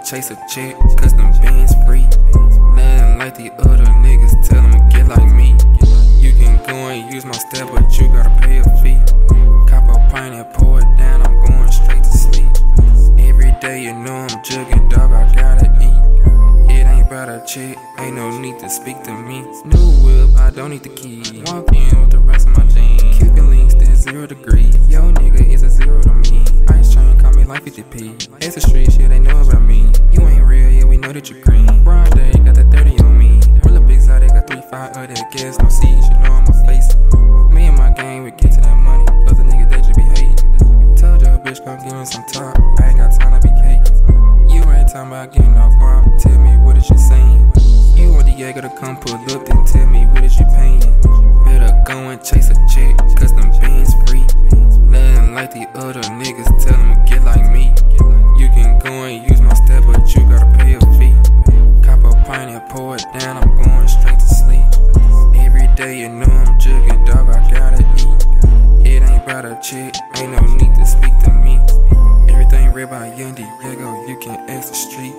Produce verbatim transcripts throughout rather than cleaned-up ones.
chase a check, cause them bands free. Nothing like the other niggas, tell them get like me. You can go and use my step, but you gotta pay a fee. Cop a pint and pour it down, I'm going straight to sleep. Every day you know I'm jugging, dog, I gotta eat. It ain't about a check, ain't no need to speak to me. New whip, I don't need the key. Walk in with the rest of my jeans. Cuban links, that's zero degree. Yo nigga is a zero to me. Ice train, call me like fifty P. Extra street shit, they know about me. You ain't real, yeah, we know that you green. Broad day, got that thirty on me. Roll up big side, they got three five of that gas, no seats, you know I'm a face. Me and my gang, we get to that money. Other niggas, they just be hating. Told your bitch, come give me some talk. I ain't got time to be cake. You ain't talking about getting no guap. Tell me, what is you saying? You want the Jaeger to come pull up, then tell me, what is you paying? Better go and chase a check, cause them bands free. Nothing like the other niggas, tell them get like me. You can go and use my step, but you gotta pay a fee. Cop a pint and pour it down, I'm going straight to sleep. Every day you know I'm jugging, dog, I gotta eat. It ain't about a check, ain't no need to speak to me. Everything read by Young Diego, you can ask the street.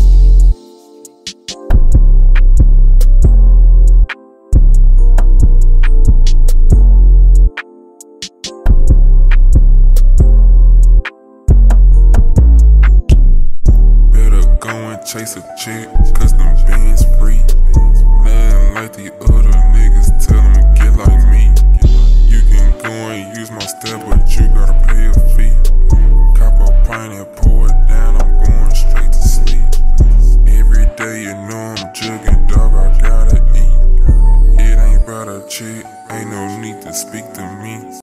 Chase a check, cause them bands free. Nothing like the other niggas, tell them get like me. You can go and use my step, but you gotta pay a fee. Cop a pint and pour it down, I'm going straight to sleep. Every day you know I'm jugging, dog, I gotta eat. It ain't about a check, ain't no need to speak to me.